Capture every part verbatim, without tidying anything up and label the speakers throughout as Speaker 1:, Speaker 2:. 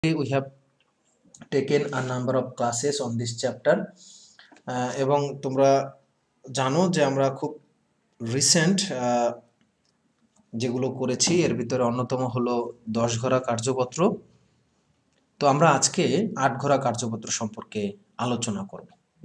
Speaker 1: We have taken a number of classes on this chapter এবং তোমরা জানো যে আমরা খুব রিসেন্ট যেগুলো করেছি এর ভিতরে অন্যতম হলো দশ ঘোড়া কার্যপত্র। তো আমরা আজকে আট ঘোড়া কার্যপত্র সম্পর্কে আলোচনা করব।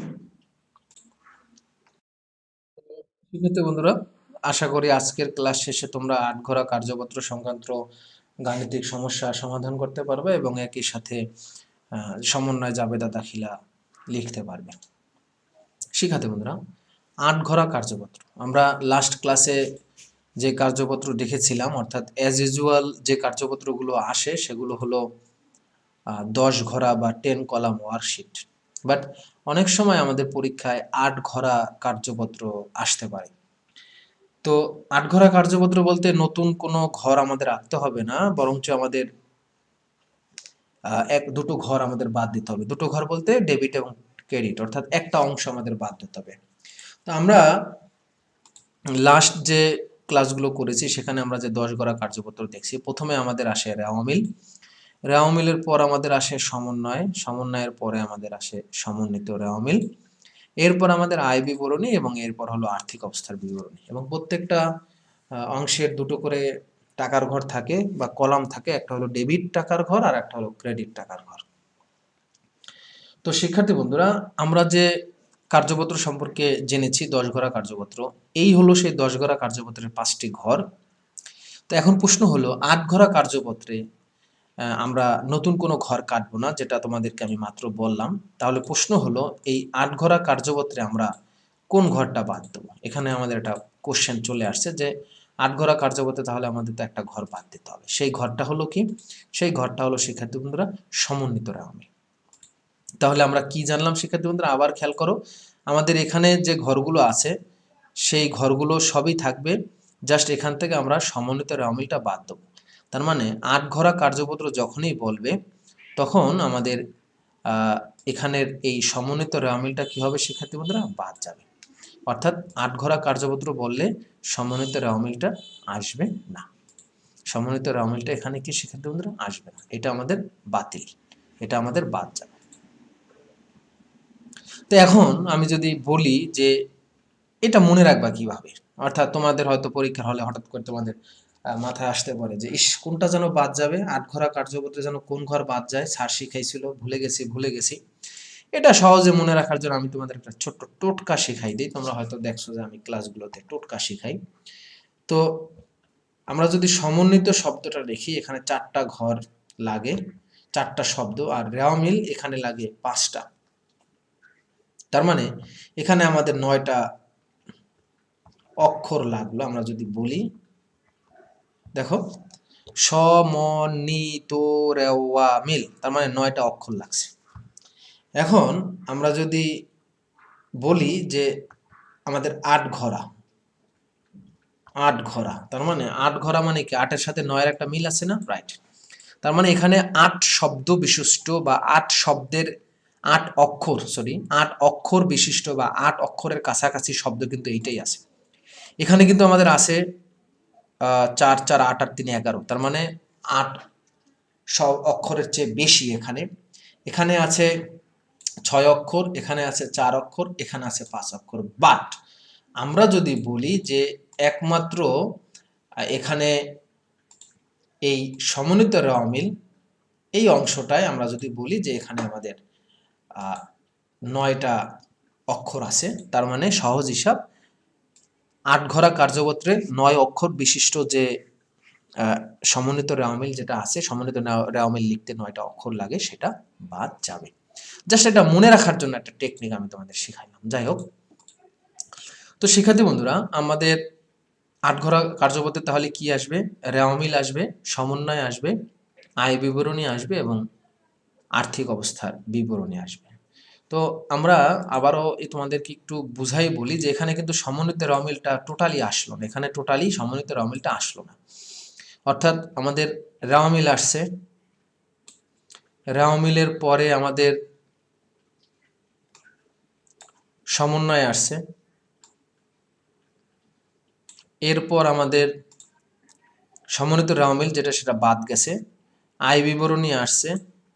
Speaker 1: শিক্ষার্থী বন্ধুরা, আশা করি আজকের ক্লাস শেষে তোমরা আট ঘোড়া কার্যপত্র সংক্রান্ত গাণিতিক সমস্যা সমাধান করতে পারবে এবং একই সাথে সমন্বয় জাবেদা দাখিলা লিখতে পারবে। শিক্ষার্থী বন্ধুরা, আট ঘোড়া কার্যপত্র আমরা লাস্ট ক্লাসে যে কার্যপত্র দেখেছিলাম, অর্থাৎ অ্যাজ ইউজুয়াল যে কার্যপত্রগুলো আসে সেগুলো হলো দশ ঘোড়া বা টেন কলাম ওয়ার্কশিট। বাট অনেক সময় আমাদের পরীক্ষায় আট ঘোড়া কার্যপত্র আসতে পারে। তো আট ঘোড়া কার্যপত্র বলতে নতুন কোনো ঘর আমাদের আঁকতে হবে না, বরঞ্চ আমাদের এক দুটো ঘর আমাদের বাদ দিতে হবে। দুটো ঘর বলতে ডেবিট এবং ক্রেডিট, অর্থাৎ একটা অংশ আমাদের বাদ দিতে হবে। তো আমরা লাস্ট যে ক্লাসগুলো করেছি সেখানে আমরা যে দশ ঘোড়া কার্যপত্র দেখছি, প্রথমে আমাদের আসে রেওয়ামিল, রেওয়ামিলের পর আমাদের আসে সমন্বয়, সমন্বয়ের পরে আমাদের আসে সমন্বিত রেওয়ামিল, এরপর আমাদের আয় বিবরণী এবং এরপর হলো আর্থিক অবস্থার বিবরণী। এবং প্রত্যেকটা অংশের দুটো করে টাকার ঘর থাকে বা কলাম থাকে, একটা হলো ডেবিট টাকার ঘর আর একটা হলো ক্রেডিট টাকার ঘর। তো শিক্ষার্থী বন্ধুরা, আমরা যে কার্যপত্র সম্পর্কে জেনেছি দশ ঘোড়া কার্যপত্র, এই হলো সেই দশ ঘোড়া কার্যপত্রের পাঁচটি ঘর। তো এখন প্রশ্ন হলো আট ঘোড়া কার্যপত্রে আমরা নতুন কোনো ঘর কাটবো না, যেটা তোমাদেরকে আমি মাত্র বললাম। তাহলে প্রশ্ন হলো এই আট ঘোড়া কার্যপত্রে আমরা কোন ঘরটা বাদ দেবো। এখানে আমাদের একটা কোশ্চেন চলে আসছে যে আট ঘোড়া কার্যপত্রে তাহলে আমাদের তো একটা ঘর বাদ দিতে হবে। সেই ঘরটা হলো কি? সেই ঘরটা হলো শিক্ষার্থী বন্ধুরা সমন্বিত রেওয়ামিল। তাহলে আমরা কি জানলাম শিক্ষার্থী বন্ধুরা? আবার খেয়াল করো, আমাদের এখানে যে ঘরগুলো আছে সেই ঘরগুলো সবই থাকবে, জাস্ট এখান থেকে আমরা সমন্বিত রেওয়ামিলটা বাদ দেবো। তার মানে আট ঘোড়া কার্যপত্র যখনই বলবে তখন আমাদের এখানের এই সমন্বিত রেওয়ামিলটা কি হবে শিক্ষার্থী বন্ধুরা? বাদ যাবে। অর্থাৎ আট ঘোড়া কার্যপত্র বললে সমন্বিত রেওয়ামিলটা আসবে না। সমন্বিত রেওয়ামিলটা এখানে কি শিক্ষার্থী বন্ধুরা? আসবে না। এটা আমাদের বাতিল, এটা আমাদের বাদ যাবে। তো এখন আমি যদি বলি যে এটা মনে রাখবা কিভাবে, অর্থাৎ তোমাদের হয়তো পরীক্ষার হলে হঠাৎ করে তোমাদের মাথায় আসতে পারে যে ইস কোনটা যেন বাদ যাবে, আট ঘোড়া কার্যপত্রে যেন কোন ঘর বাদ যায়, স্যার শিখাইছিল ভুলে গেছি ভুলে গেছি এটা সহজে মনে রাখার জন্য আমি তোমাদের একটা ছোট্ট টোটকা শিখাই দিই। তোমরা হয়তো দেখছো যে আমি ক্লাসগুলোতে টোটকা শিখাই। তো আমরা যদি সমন্বিত শব্দটা দেখি, এখানে চারটা ঘর লাগে, চারটা শব্দ, আর রেওয়ামিল এখানে লাগে পাঁচটা। তার মানে এখানে আমাদের নয়টা অক্ষর লাগলো। আমরা যদি বলি, দেখো সমন্বিত রেওয়ামিল, তার মানে নয়টা অক্ষর লাগছে। এখন আমরা যদি বলি যে আমাদের আট ঘোড়া, আট ঘোড়া তার মানে আট ঘোড়া মানে কি? আটের সাথে নয়ের একটা মিল আছে না? রাইট। তার মানে এখানে আট শব্দ বিশিষ্ট বা আট শব্দের আট অক্ষর সরি আট অক্ষর বিশিষ্ট বা আট অক্ষরের কাছাকাছি শব্দ কিন্তু এইটাই আছে। এখানে কিন্তু আমাদের আছে চার চার আট আট তিন এগারো, তার মানে আট সব অক্ষরের চেয়ে বেশি। এখানে এখানে আছে ছয় অক্ষর, এখানে আছে চার অক্ষর, এখানে আছে পাঁচ অক্ষর। বাট আমরা যদি বলি যে একমাত্র এখানে এই সমন্বিত রেওয়ামিল এই অংশটায় আমরা যদি বলি যে এখানে আমাদের নয়টা অক্ষর আছে, তার মানে সহজ হিসাব আট ঘোড়া কার্যপত্রে নয় অক্ষর বিশিষ্ট যে সমন্বিত রেওয়ামিল যেটা আছে, সমন্বিত রেওয়ামিল লিখতে নয়টা অক্ষর লাগে, সেটা বাদ যাবে। জাস্ট এটা মনে রাখার জন্য একটা টেকনিক আমি তোমাদের শিখাইলাম। যাই হোক, তো শিক্ষার্থী বন্ধুরা, আমাদের আট ঘোড়া কার্যপত্রে তাহলে কি আসবে? রেওয়ামিল আসবে, সমন্বয় আসবে, আয় বিবরণী আসবে এবং আর্থিক অবস্থার বিবরণী আসবে। তো আমরা আবারও তোমাদেরকে একটু বুঝাই বলি যে এখানে কিন্তু সমন্বিত রেওয়ামিলটা টোটালি আসলো না, এখানে টোটালি সমন্বিত রেওয়ামিলটা আসলো না। অর্থাৎ আমাদের রেওয়ামিল আসছে, রেওয়ামিলের পরে আমাদের সমন্বয় আসছে, এরপর আমাদের সমন্বিত রেওয়ামিল যেটা সেটা বাদ গেছে, আয় বিবরণী আসছে,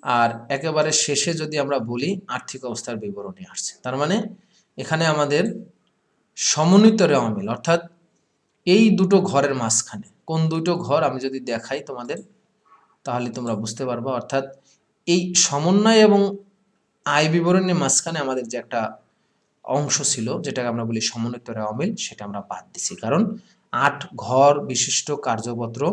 Speaker 1: আর একেবারে শেষে যদি আমরা বলি আর্থিক অবস্থার বিবরণী আসছে। তার মানে এখানে আমাদের সমন্বিত রেওয়া মিল, অর্থাৎ এই দুটো ঘরের মাঝখানে কোন দুটো ঘর আমি যদি দেখাই তোমাদের, তাহলে তোমরা বুঝতে পারবে। অর্থাৎ এই সমন্বয় এবং আয় বিবরণীর মাঝখানে আমাদের যে একটা অংশ ছিল, যেটাকে আমরা বলি সমন্বিত রেওয়া মিল, সেটা আমরা বাদ দিছি। কারণ আট ঘর বিশিষ্ট কার্যপত্র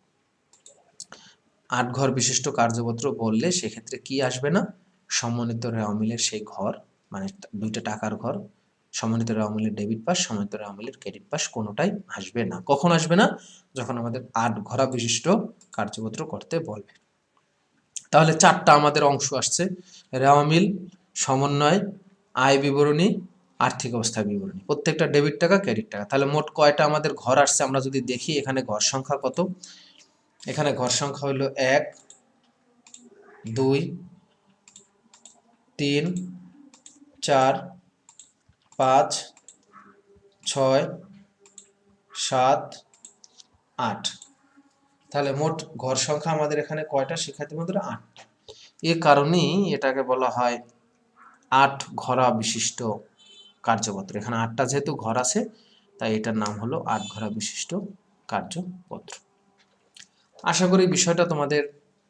Speaker 1: আট ঘর বিশিষ্ট কার্যপত্র বললে সেক্ষেত্রে কি আসবে না, সমন্বিত রেওয়া মিলের সেই ঘর, মানে দুইটা টাকার ঘর, সমন্বিত রেওয়া মিলের ডেবিট পাস, সমন্বিত রেওয়া মিলের ক্রেডিট পাস কোনোটাই আসবে না। কখন আসবে না? যখন আমাদের আট ঘরা বিশিষ্ট কার্যপত্র করতে বলবে। তাহলে চারটা আমাদের অংশ আসছে, রেওয়া মিল, সমন্বয়, আয় বিবরণী, আর্থিক অবস্থা বিবরণী, প্রত্যেকটা ডেবিট টাকা ক্রেডিট টাকা। তাহলে মোট কয়টা আমাদের ঘর আসছে আমরা যদি দেখি, এখানে ঘর সংখ্যা কত, এখানে ঘর সংখ্যা হলো এক, দুই, তিন, চার, পাঁচ, ছয়, সাত, আট। তাহলে মোট ঘর সংখ্যা আমাদের এখানে কয়টা শিক্ষার্থী বন্ধুরা? আটটা। এ কারণেই এটাকে বলা হয় আট ঘরা বিশিষ্ট কার্যপত্র। এখানে আটটা যেহেতু ঘর আছে, তাই এটার নাম হলো আট ঘরা বিশিষ্ট কার্যপত্র। আশা করি বিষয়টা তোমাদের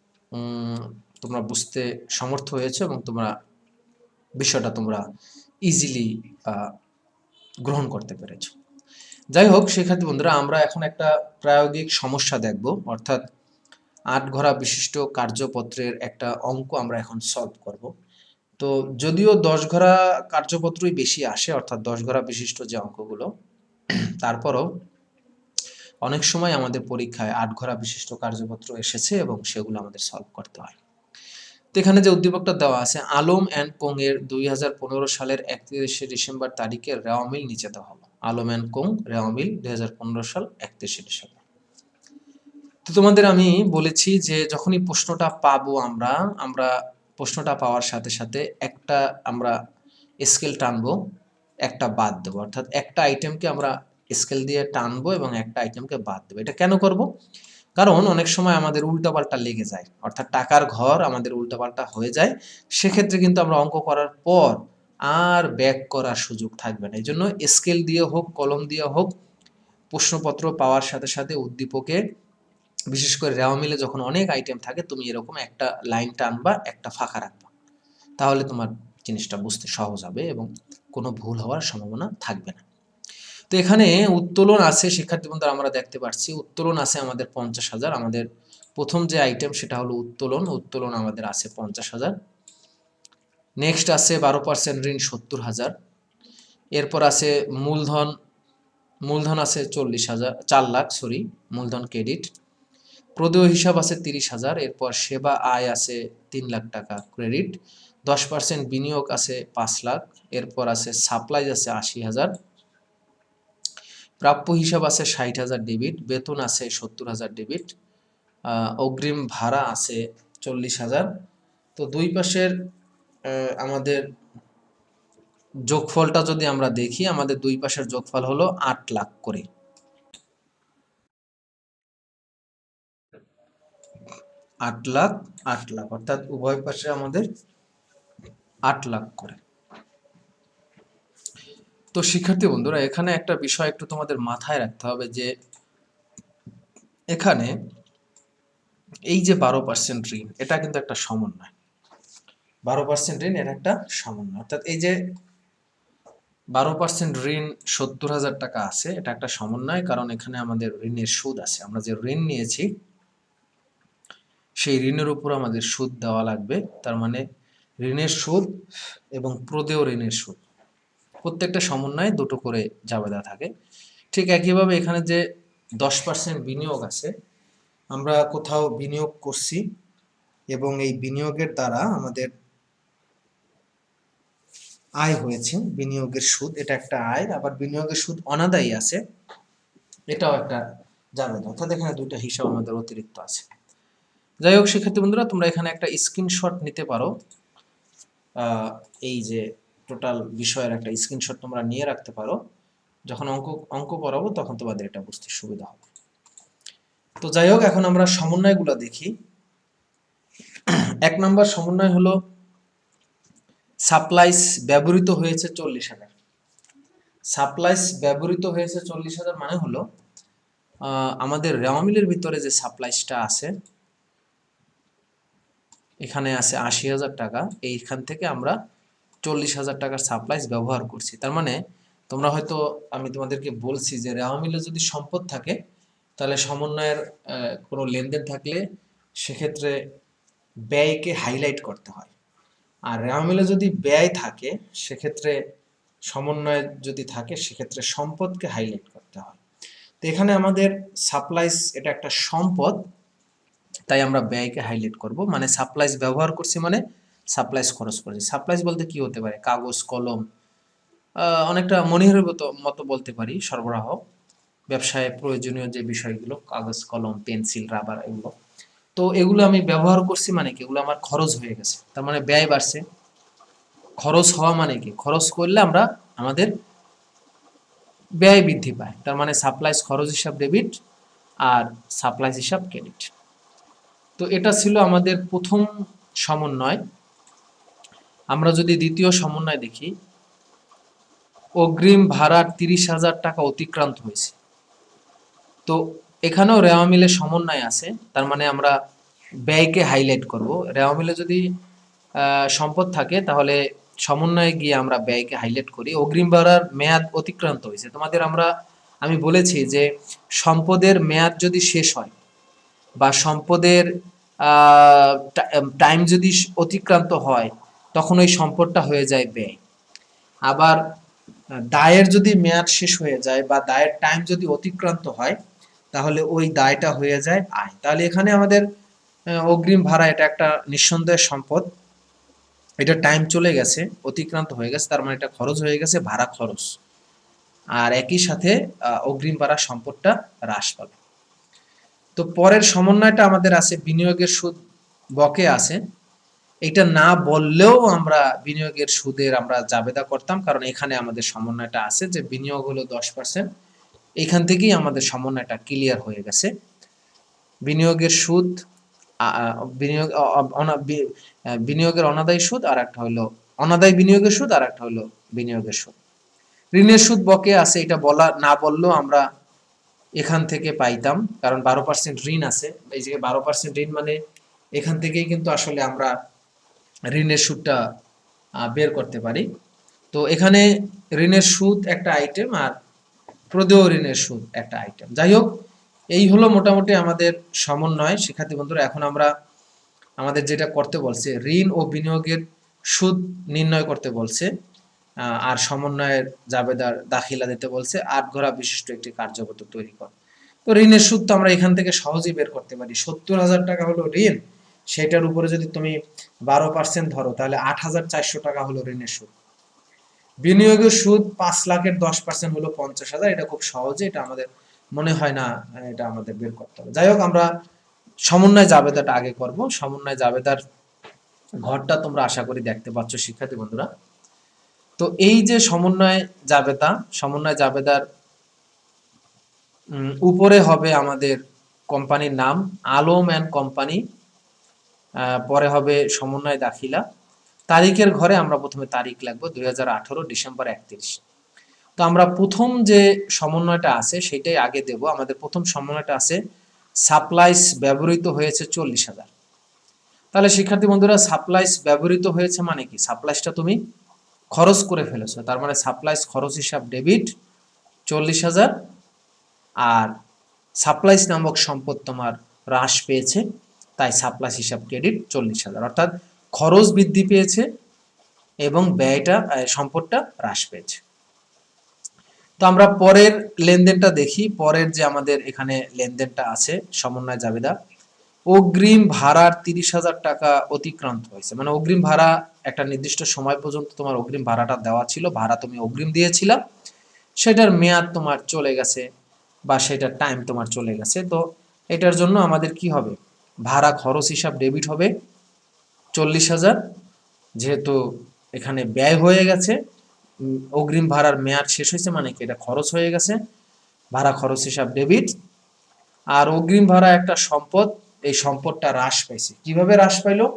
Speaker 1: তোমরা বুঝতে সমর্থ হয়েছে এবং তোমরা বিষয়টা তোমরা ইজিলি গ্রহণ করতে পেরেছো। যাই হোক শিক্ষার্থী বন্ধুরা, আমরা এখন একটা প্রায়োগিক সমস্যা দেখব, অর্থাৎ আট ঘরা বিশিষ্ট কার্যপত্রের একটা অঙ্ক আমরা এখন সলভ করব। তো যদিও দশ ঘরা কার্যপত্রই বেশি আসে, অর্থাৎ দশ ঘরা বিশিষ্ট যে অঙ্কগুলো, তারপরও অনেক সময় আমাদের পরীক্ষায় আট ঘরা বিশিষ্ট কার্যপত্র এসেছে এবং সেগুলো আমাদের সলভ করতে হয়। তো এখানে যে উদ্দীপকটা দেওয়া আছে, আলম অ্যান্ড কোং এর দুই হাজার পনেরো সালের একত্রিশে ডিসেম্বর তারিখের রেওয়া মিল নিচে দেওয়া হলো। আলম অ্যান্ড কোং রেওয়া মিল দুই হাজার পনেরো সাল একত্রিশে ডিসেম্বর। তো তোমাদের আমি বলেছি যে যখনই প্রশ্নটা পাবো আমরা আমরা প্রশ্নটা পাওয়ার সাথে সাথে একটা আমরা স্কেল টানবো, একটা বাদ দেবো, অর্থাৎ একটা আইটেমকে আমরা স্কেল দিয়ে টানবো এবং একটা আইটেমকে বাদ দেবো। এটা কেন করব? কারণ অনেক সময় আমাদের উল্টাপাল্টা লেগে যায়, অর্থাৎ টাকার ঘর আমাদের উল্টাপাল্টা হয়ে যায়। সেক্ষেত্রে কিন্তু আমরা অঙ্ক করার পর আর ব্যাক করার সুযোগ থাকবে না। এই জন্য স্কেল দিয়ে হোক, কলম দিয়ে হোক, প্রশ্নপত্র পাওয়ার সাথে সাথে উদ্দীপকে, বিশেষ করে রেওয়া মিলে যখন অনেক আইটেম থাকে, তুমি এরকম একটা লাইন টানবা, একটা ফাঁকা রাখবা, তাহলে তোমার জিনিসটা বুঝতে সহজ হবে এবং কোনো ভুল হওয়ার সম্ভাবনা থাকবে না। তো এখানে উত্তোলন আছে শিক্ষার্থী বন্ধুরা, আমরা দেখতে পাচ্ছি উত্তোলন আছে আমাদের পঞ্চাশ হাজার। আমাদের প্রথম যে আইটেম সেটা হলো উত্তোলন, উত্তোলন আমাদের আছে পঞ্চাশ হাজার। নেক্সট আছে বারো পার্সেন্ট ঋণ সত্তর হাজার। এরপর আছে মূলধন, মূলধন আছে চল্লিশ হাজার, চার লাখ সরি, মূলধন ক্রেডিট। প্রদেয় হিসাব আছে তিরিশ হাজার। এরপর সেবা আয় আছে তিন লাখ টাকা ক্রেডিট। দশ পার্সেন্ট বিনিয়োগ আছে পাঁচ লাখ। এরপর আছে সাপ্লাইজ আছে আশি হাজার। প্রাপ্য হিসাব আছে ষাট হাজার ডেবিট। বেতন আছে সত্তর হাজার ডেবিট। অগ্রিম ভাড়া আছে চল্লিশ হাজার। তো দুই পাশের আমাদের যোগফলটা যদি আমরা দেখি, আমাদের দুই পাশের যোগফল হলো আট লাখ করে। আট লাখ আট লাখ অর্থাৎ উভয় পাশে আমাদের আট লাখ করে। তো শিক্ষার্থী বন্ধুরা, এখানে একটা বিষয় একটু তোমাদের মাথায় রাখতে হবে যে এখানে এই যে বারো পার্সেন্ট ঋণ, এটা কিন্তু একটা সমন্বয়। বারো পার্সেন্ট ঋণ এর একটা সমন্বয়, অর্থাৎ এই যে বারো পার্সেন্ট ঋণ সত্তর হাজার টাকা আছে, এটা একটা সমন্বয়। কারণ এখানে আমাদের ঋণের সুদ আছে, আমরা যে ঋণ নিয়েছি সেই ঋণের উপর আমাদের সুদ দেওয়া লাগবে। তার মানে ঋণের সুদ এবং প্রদেয় ঋণের সুদ প্রত্যেকটা সমন্বয়ে দুটো করে জাবেদা থাকে। ঠিক একইভাবে এখানে যে দশ পার্সেন্ট বিনিয়োগ আছে, আমরা কোথাও বিনিয়োগ করছি এবং এই বিনিয়োগের দ্বারা আমাদের আয় হয়েছে, বিনিয়োগের সুদ, এটা একটা আয়। আবার বিনিয়োগের সুদ অনাদায়ী আছে, এটাও একটা জাবেদা, অর্থাৎ এখানে দুইটা হিসাব আমাদের অতিরিক্ত আছে। যাই হোক শিক্ষার্থী বন্ধুরা, তোমরা এখানে একটা স্ক্রিনশট নিতে পারো। এই যে টোটাল বিষয়ের একটা স্ক্রিনশট তোমরা নিয়ে রাখতে পারো, যখন অঙ্ক অঙ্ক করাবো তখন তোমাদের এটা বুঝতে সুবিধা হবে। তো যাই হোক, এখন আমরা সমন্বয়গুলো দেখি। এক নম্বর সমন্বয় হলো সাপ্লাইস ব্যবহৃত হয়েছে চল্লিশ হাজার। সাপ্লাইস ব্যবহৃত হয়েছে চল্লিশ হাজার মানে হলো আমাদের রেওয়া মিলের ভিতরে যে সাপ্লাইসটা আছে, এখানে আছে আশি হাজার টাকা, এইখান থেকে আমরা চল্লিশ হাজার টাকার সাপ্লাইস ব্যবহার করছি। তার মানে তোমরা হয়তো, আমি তোমাদেরকে বলছি যে রেওয়া মিলে যদি সম্পদ থাকে তাহলে সমন্বয়ের কোনো লেনদেন থাকলে সেক্ষেত্রে ব্যয়কে হাইলাইট করতে হয়, আর রেওয়া মিলে যদি ব্যয় থাকে সেক্ষেত্রে সমন্বয় যদি থাকে সেক্ষেত্রে সম্পদকে হাইলাইট করতে হয়। তো এখানে আমাদের সাপ্লাইস এটা একটা সম্পদ, তাই আমরা ব্যয়কে হাইলাইট করব। মানে সাপ্লাইস ব্যবহার করছি মানে সাপ্লাইস খরচ করছি। সাপ্লাইস বলতে কি হতে পারে? কাগজ, কলম, অনেকটা মনিহারের মতো মতো বলতে পারি, সরবরাহ, ব্যবসায় প্রয়োজনীয় যে বিষয়গুলো, কাগজ, কলম, পেন্সিল, রাবার, এগুলো। তো এগুলো আমি ব্যবহার করছি মানে কি, এগুলো আমার খরচ হয়ে গেছে, তার মানে ব্যয় বাড়ছে। খরচ হওয়া মানে কি, খরচ করলে আমরা আমাদের ব্যয় বৃদ্ধি পায়, তার মানে সাপ্লাইস খরচ হিসাব ডেবিট আর সাপ্লাইস হিসাব ক্রেডিট। তো এটা ছিল আমাদের প্রথম সমন্বয়। আমরা যদি দ্বিতীয় সমন্বয় দেখি, অগ্রিম ভাড়ার তিরিশ হাজার টাকা অতিক্রান্ত হয়েছে। তো এখানেও রেওয়া মিলে সমন্বয় আছে, তার মানে আমরা ব্যয়কে হাইলাইট করব। রেওয়া মিলে যদি সম্পদ থাকে তাহলে সমন্বয়ে গিয়ে আমরা ব্যয়কে হাইলাইট করি। অগ্রিম ভাড়ার মেয়াদ অতিক্রান্ত হয়েছে। তোমাদের আমরা আমি বলেছি যে সম্পদের মেয়াদ যদি শেষ হয় বা সম্পদের টাইম যদি অতিক্রান্ত হয় তখন ওই সম্পদটা হয়ে যায় ব্যয়। আবার দায়ের যদি মেয়াদ শেষ হয়ে যায় বা দায়ের টাইম যদি অতিক্রান্ত হয় তাহলে ওই দায়টা হয়ে যায় আয়। তাহলে এখানে আমাদের অগ্রিম ভাড়া এটা একটা নিঃসন্দেহের সম্পদ, এটা টাইম চলে গেছে, অতিক্রান্ত হয়ে গেছে, তার মানে এটা খরচ হয়ে গেছে, ভাড়া খরচ। আর একই সাথে অগ্রিম ভাড়া সম্পদটা হ্রাস পাবে। তো পরের সমন্বয়টা আমাদের আছে বিনিয়োগের সুদ বকে আছে। এটা না বললেও আমরা বিনিয়োগের সুদের আমরা জাবেদা করতাম, কারণ এখানে আমাদের সমন্বয়টা আছে যে বিনিয়োগ হলো দশ পার্সেন্ট। এখান থেকেই আমাদের সমন্বয়টা ক্লিয়ার হয়ে গেছে। বিনিয়োগের সুদ, বিনিয়োগ বিনিয়োগের অনাদায়ী সুদ, আর একটা হলো অনাদায়ী বিনিয়োগের সুদ, আর একটা হলো বিনিয়োগের সুদ। ঋণের সুদ বকে আছে, এটা বলা না বললেও আমরা এখান থেকে পাইতাম, কারণ বারো পার্সেন্ট ঋণ আছে। এই যে বারো পার্সেন্ট ঋণ মানে এখান থেকেই কিন্তু আসলে আমরা ঋণের সুদটা বের করতে পারি। তো এখানে ঋণের সুদ একটা আইটেম আর প্রদেয় ঋণের সুদ একটা আইটেম। যাই হোক, এই হলো মোটামুটি আমাদের সমন্বয়। শিক্ষার্থী বন্ধুরা, এখন আমরা আমাদের যেটা করতে বলছে, ঋণ ও বিনিয়োগের সুদ নির্ণয় করতে বলছে, আর সমন্বয়ের জাবেদার দাখিলা দিতে বলছে, আট ঘোড়া বিশিষ্ট একটি কার্যপত্র তৈরি কর। তো ঋণের সুদ তো আমরা এখান থেকে সহজেই বের করতে পারি। সত্তর হাজার টাকা হলো ঋণ, সেটার উপরে যদি তুমি বারো পার্সেন্ট ধরো তাহলে আট হাজার চারশো টাকা হলো ঋণের সুদ। বিনিয়োগের সুদ পাঁচ লাখের দশ পার্সেন্ট হলো পঞ্চাশ হাজার। এটা খুব সহজে, এটা আমাদের মনে হয় না এটা আমাদের বের করতে হবে। যাই হোক, আমরা সমন্বয় জাবেদাটা আগে করব। সমন্বয় জাবেদার ঘরটা তোমরা আশা করি দেখতে পাচ্ছ শিক্ষার্থী বন্ধুরা। তো এই যে সমন্বয় জাবেদা, সমন্বয় জাবেদার উপরে হবে আমাদের কোম্পানির নাম আলম অ্যান্ড কোম্পানি, পরে হবে সমন্বয় দাখিলা, তারিখের ঘরে আমরা প্রথমে তারিখ লিখবো দুই হাজার আঠারো ডিসেম্বর একত্রিশ। তো আমরা প্রথম যে সমন্বয়টা আছে সেটাই আগে দেব। আমাদের প্রথম সমন্বয়টা আছে সাপ্লাইস ব্যবহৃত হয়েছে চল্লিশ হাজার। তাহলে শিক্ষার্থী বন্ধুরা, সাপ্লাইস ব্যবহৃত হয়েছে মানে কি, সাপ্লাইসটা তুমি খরচ করে ফেলেছো, তার মানে সাপ্লাইস খরচ হিসাব ডেবিট চল্লিশ হাজার, আর সাপ্লাইস নামক সম্পদ তোমার হ্রাস পেয়েছে, তাই সাপ্লাইস হিসাব ক্রেডিট চল্লিশ হাজার। অর্থাৎ খরচ বৃদ্ধি পেয়েছে এবং ব্যয়টা সম্পদটা হ্রাস পেয়েছে। তো আমরা পরের লেনদেনটা দেখি। পরের যে আমাদের এখানে লেনদেনটা আছে সমন্বয় জাবেদা, অগ্রিম ভাড়ার তিরিশ হাজার টাকা অতিক্রান্ত হয়েছে। মানে অগ্রিম ভাড়া একটা নির্দিষ্ট সময় পর্যন্ত তোমার অগ্রিম ভাড়াটা দেওয়া ছিল, ভাড়া তুমি অগ্রিম দিয়েছিলা, সেটার মেয়াদ তোমার চলে গেছে বা সেটার টাইম তোমার চলে গেছে। তো এটার জন্য আমাদের কি হবে, ভাড়া খরচ হিসাব ডেবিট হবে চল্লিশ হাজার, যেহেতু এখানে ব্যয় হয়ে গেছে, অগ্রিম ভাড়ার মেয়াদ শেষ হয়েছে মানে কি এটা খরচ হয়ে গেছে, ভাড়া খরচ হিসাব ডেবিট। আর অগ্রিম ভাড়া একটা সম্পদ, এই সম্পদটা হ্রাস পাইছে। কিভাবে হ্রাস পাইলো,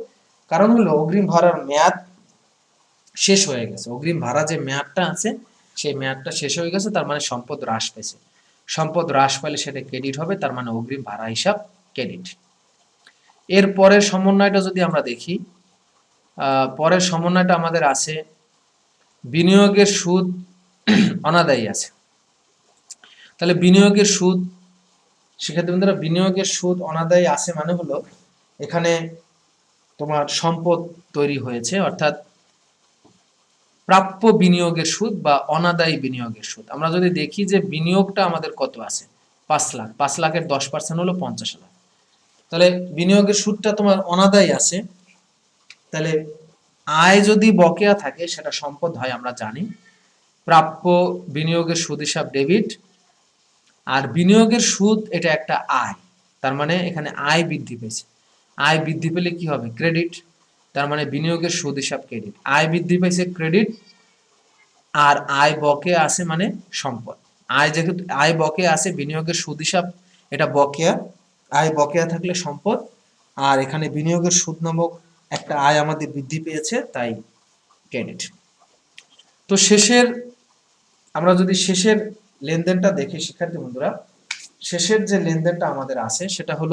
Speaker 1: কারণ হলো অগ্রিম ভাড়ার মেয়াদ শেষ হয়ে গেছে, অগ্রিম ভাড়া যে মেয়াদটা আছে সেই মেয়াদটা শেষ হয়ে গেছে, তার মানে সম্পদ হ্রাস পেয়েছে। সম্পদ হ্রাস পেলে সেটা ক্রেডিট হবে, তার মানে অগ্রিম ভাড়া হিসাব ক্রেডিট। এর পরের সমন্বয়টা যদি আমরা দেখি, পরের সমন্বয়টা আমাদের আছে বিনিয়োগের সুদ অনাদায়ী আছে। তাহলে বিনিয়োগের সুদ, শিক্ষার্থী বন্ধুরা বিনিয়োগের সুদ অনাদায়ী আছে মানে হলো এখানে তোমার সম্পদ তৈরি হয়েছে, অর্থাৎ প্রাপ্য বিনিয়োগের সুদ বা অনাদায়ী বিনিয়োগের সুদ। আমরা যদি দেখি যে বিনিয়োগটা আমাদের কত আছে, পাঁচ লাখ, পাঁচ লাখের দশ পার্সেন্ট হলো পঞ্চাশ লাখ, তাহলে বিনিয়োগের সুদটা তোমার অনাদায়ী আছে। তাহলে আয় যদি বকেয়া থাকে সেটা সম্পদ হয়, আমরা জানি। প্রাপ্য বিনিয়োগের সুদ হিসাব ডেবিট, আর বিনিয়োগের সুদ এটা একটা আয়, তার মানে এখানে আয় বৃদ্ধি পেয়েছে। আয় বৃদ্ধি পেলে কি হবে? ক্রেডিট, তার মানে বিনিয়োগের সুদ হিসাব ক্রেডিট। আয় বৃদ্ধি পেয়েছে ক্রেডিট, আর আয় বকেয়া আছে মানে সম্পদ। আয় যেহেতু আয় বকেয়া আছে, বিনিয়োগের সুদ হিসাব এটা বকেয়া, আয় বকেয়া থাকলে সম্পদ, আর এখানে বিনিয়োগের সুদ নামক একটা আয় আমাদের বৃদ্ধি পেয়েছে, তাই ক্রেডিট। তো শেষের, আমরা যদি শেষের লেনদেনটা দেখি শিক্ষার্থী বন্ধুরা, শেষের যে লেনদেনটা আমাদের আছে সেটা হলো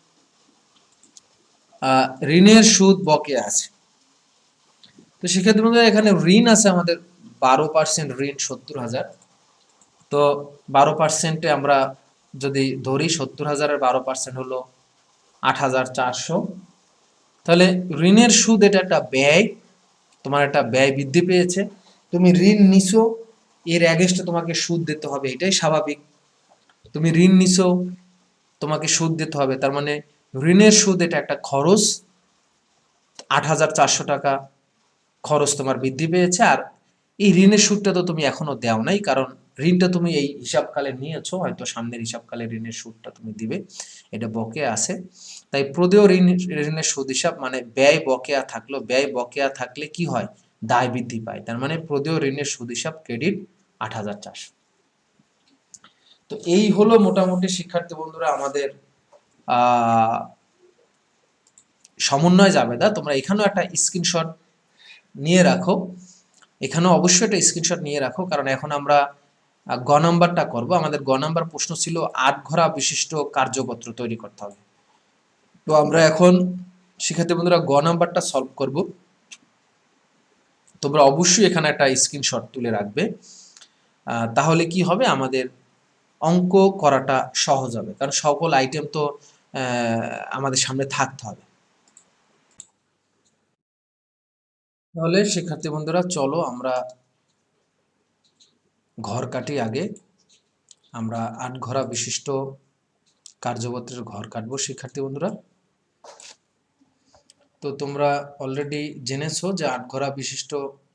Speaker 1: ঋণের সুদ বকেয়া আছে। তো শিক্ষার্থী বন্ধুরা এখানে ঋণ আছে আমাদের বারো পার্সেন্ট ঋণ সত্তর হাজার। তো বারো পার্সেন্টে আমরা যদি ধরি সত্তর হাজারের বারো পার্সেন্ট হলো আট হাজার চারশো। তাহলে ঋণের সুদ এটা একটা ব্যয়, তোমার একটা ব্যয় বৃদ্ধি পেয়েছে, তুমি ঋণ নিছো, এর অ্যাগেস্টে তোমাকে সুদ দিতে হবে, এটাই স্বাভাবিক। তুমি ঋণ নিছো, তোমাকে সুদ দিতে হবে, তার মানে ঋণের সুদ এটা একটা খরচ, আট হাজার চারশো টাকা খরচ তোমার বৃদ্ধি পেয়েছে। আর এই ঋণের সুদটা তো তুমি এখনো দেও নাই, কারণ ঋণটা তুমি এই হিসাবকালে নিয়েছো, হয়তো সামনের হিসাবকালে ঋণের সুদটা তুমি দিবে, এটা বকেয়া আছে। তাই প্রদেয় ঋণ ঋণের সুদ হিসাব মানে ব্যয় বকেয়া থাকলো, ব্যয় বকেয়া থাকলে কি হয়? দায় বৃদ্ধি পায়, তার মানে প্রদেয় ঋণের সুদ হিসাব ক্রেডিট আট হাজার চারশো। তো এই হলো মোটামুটি শিক্ষার্থী বন্ধুরা আমাদের আহ সমন্বয় জাবেদা। তোমরা এখানেও একটা স্ক্রিনশট নিয়ে রাখো, এখানেও অবশ্যই একটা স্ক্রিনশট নিয়ে রাখো, কারণ এখন আমরা গ নাম্বারটা করবো। আমাদের গ নাম্বার প্রশ্ন ছিল আট ঘোড়া বিশিষ্ট কার্যপত্র তৈরি করতে হবে। তো আমরা এখন শিক্ষার্থী বন্ধুরা গ নাম্বারটা সলভ করব। তোমরা অবশ্যই এখানে একটা স্ক্রিনশট তুলে রাখবে, তাহলে কি হবে আমাদের অঙ্ক করাটা সহজ হবে, কারণ সকল আইটেম তো আমাদের সামনে থাকতে হবে। তাহলে শিক্ষার্থী বন্ধুরা চলো আমরা ঘর কাটি। আগে আমরা আট ঘোড়া বিশিষ্ট কার্যপত্রের ঘর কাটবো শিক্ষার্থী বন্ধুরা। তো তোমরা অলরেডি জেনেছো যে আট ঘোড়া বিশিষ্ট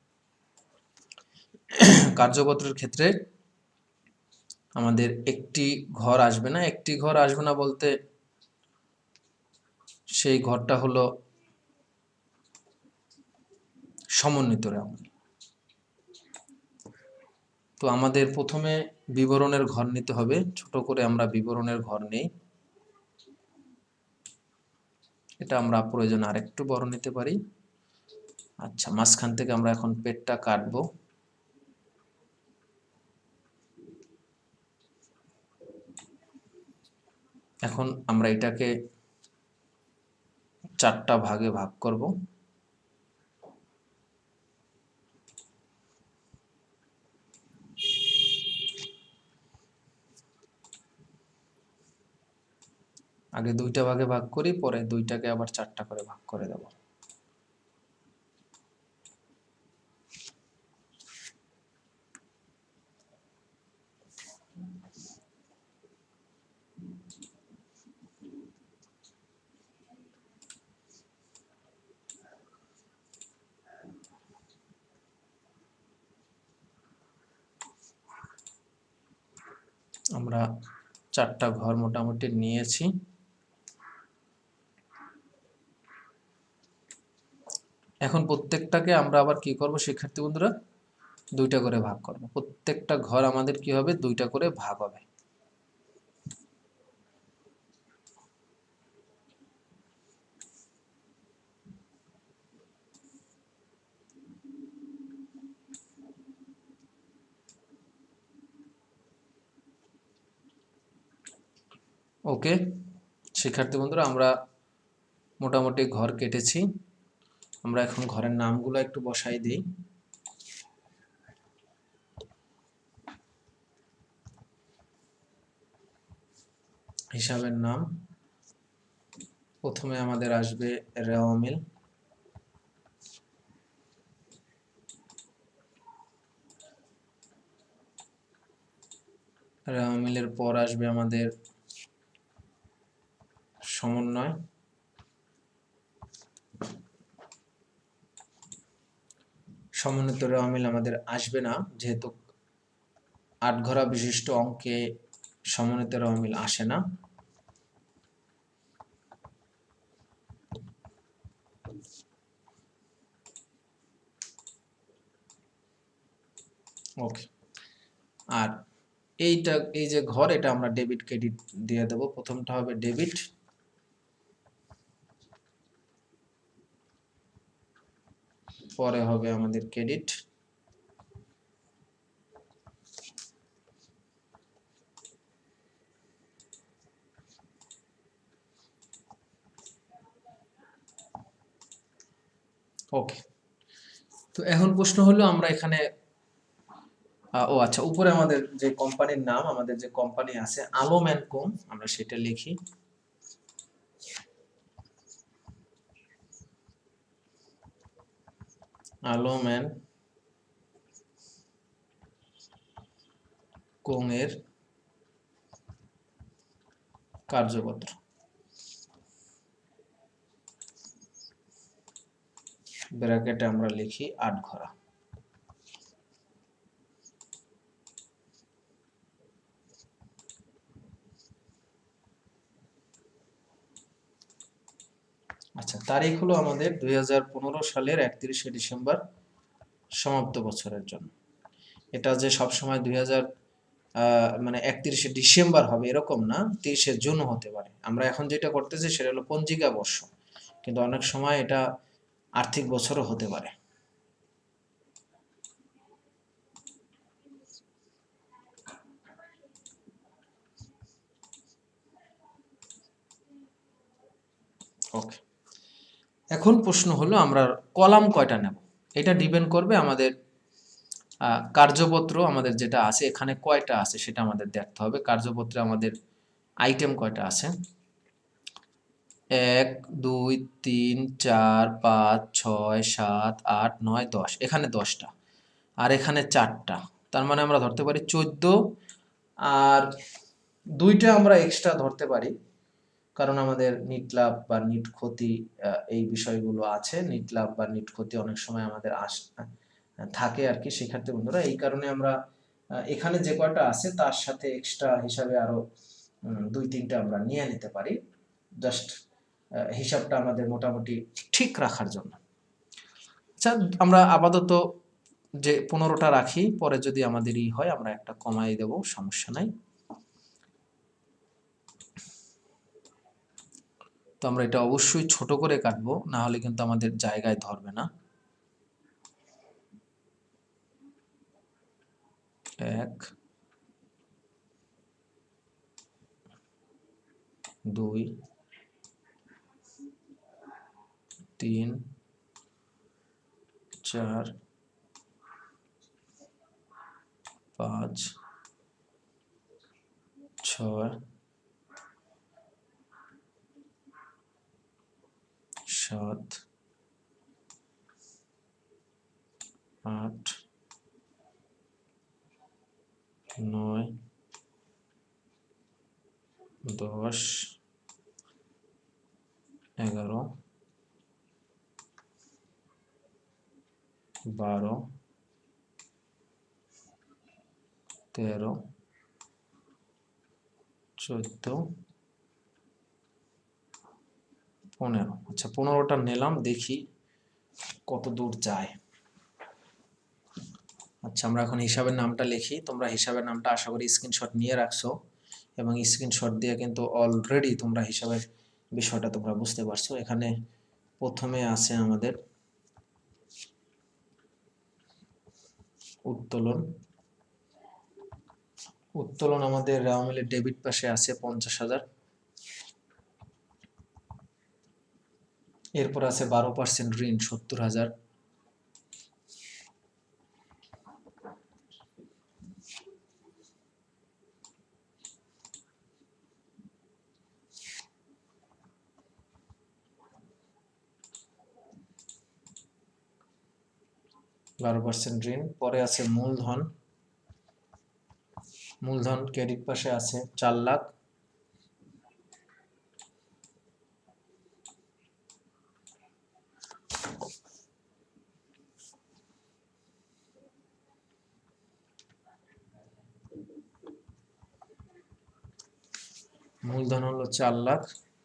Speaker 1: কার্যপত্রের ক্ষেত্রে আমাদের একটি ঘর আসবে না। একটি ঘর আসবে না বলতে সেই ঘরটা হলো সমন্বিত রাউন্ড। তো আমাদের প্রথমে বিবরণের ঘর নিতে হবে, ছোট করে আমরা বিবরণের ঘর নেই। এটা আমরা প্রয়োজন আর একটু বড় নিতে পারি। আচ্ছা, মাঝখান থেকে আমরা এখন পেটটা কাটবো। এখন আমরা এটাকে চারটা ভাগে ভাগ করব। আগে দুইটা ভাগে ভাগ করি, পরে দুইটাকে আবার চারটা করে ভাগ করে দেব। আমরা চারটা ঘর মোটামুটি নিয়েছি। এখন প্রত্যেকটাকে আমরা আবার কি করব শিক্ষার্থী বন্ধুরা? দুইটা করে ভাগ করব। প্রত্যেকটা ঘর আমাদের কি হবে? দুইটা করে ভাগ হবে। ওকে শিক্ষার্থী বন্ধুরা, আমরা মোটামুটি ঘর কেটেছি। আমরা এখন ঘরের নামগুলো একটু বসাই দিই। হিসাবের নাম প্রথমে আমাদের আসবে রেওয়া মিল। রেওয়া মিলের পর আসবে আমাদের সমন্বয়। সমন্বিত রেওয়া মিল আমাদের আসবে না, যেহেতু আট ঘরা বিশিষ্ট অঙ্কে সমন্বিত রেওয়া মিল আসে না। ওকে, আর এইটা এই যে ঘর, এটা আমরা ডেবিট ক্রেডিট দিয়ে দেব। প্রথমটা হবে ডেবিট, পরে হবে আমাদের ক্রেডিট। ওকে, তো এখন প্রশ্ন হলো আমরা এখানে ও আচ্ছা, উপরে আমাদের যে কোম্পানির নাম, আমাদের যে কোম্পানি আছে আলম অ্যান্ড কোম, আমরা সেটা লিখি। আলম অ্যান্ড কোম এর কার্যপত্র, ব্র্যাকেটে আমরা লিখি আট ঘরা। আচ্ছা, তারিখ হলো আমাদের দুই হাজার পনেরো সালের একত্রিশে ডিসেম্বর, সমাপ্ত বছরের জন্য। এটা যে সবসময় দুই হাজার মানে একত্রিশে ডিসেম্বর হবে এরকম না, তিরিশে জুন হতে পারে। আমরা এখন যেটা করতেছি সেটা হলো পঞ্জিকা বর্ষ, কিন্তু অনেক সময় এটা আর্থিক বছরও হতে পারে। ওকে, এখন প্রশ্ন হলো আমরা কলাম কয়টা নেব। এটা ডিপেন্ড করবে আমাদের কার্যপত্র, আমাদের যেটা আছে এখানে কয়টা আছে সেটা আমাদের দেখতে হবে। কার্যপত্রে আমাদের আইটেম কয়টা আছে, এক দুই তিন চার পাঁচ ছয় সাত আট নয় দশ, এখানে দশটা আর এখানে চারটা, তার মানে আমরা ধরতে পারি চোদ্দ। আর দুইটা আমরা এক্সট্রা ধরতে পারি, কারণ আমাদের নিট লাভ বা নিট ক্ষতি এই বিষয়গুলো আছে। নিট লাভ বা নিট ক্ষতি অনেক সময় আমাদের আস থাকে আর কি শিক্ষার্থী বন্ধুরা। এই কারণে আমরা এখানে যে কয়টা আছে তার সাথে এক্সট্রা হিসাবে আরো দুই তিনটা আমরা নিয়ে নিতে পারি, জাস্ট হিসাবটা আমাদের মোটামুটি ঠিক রাখার জন্য। আচ্ছা, আমরা আপাতত যে পনেরোটা রাখি, পরে যদি আমাদের ই হয় আমরা একটা কমাই দেব, সমস্যা নাই। তো আমরা এটা অবশ্যই ছোট করে কাটবো, না হলে কিন্তু আমাদের জায়গায় ধরবে না। এক দুই তিন চার পাঁচ ছয় সাত আট নয় দশ এগারো বারো তেরো চোদ্দ পনেরো। আচ্ছা, পনেরোটা নিলাম, দেখি কত দূর যায়। আচ্ছা, আমরা এখন হিসাবের নামটা লিখি। তোমরা হিসাবের নামটা আশা করি স্ক্রিনশট নিয়ে রাখছো, এবং স্ক্রিনশট দিয়ে কিন্তু অলরেডি তোমরা হিসাবের বিষয়টা তোমরা বুঝতে পারছো। এখানে প্রথমে আছে আমাদের উত্তোলন। উত্তোলন আমাদের রেওয়া মিলের ডেবিট পাশে আছে পঞ্চাশ হাজার। এরপর আছে বারো পার্সেন্ট ঋণ সত্তর হাজার, বারো পার্সেন্ট ঋণ। পরে আছে মূলধন, মূলধন ক্রেডিট পাশে আছে চার লাখ, মূলধন হলো চার লাখ।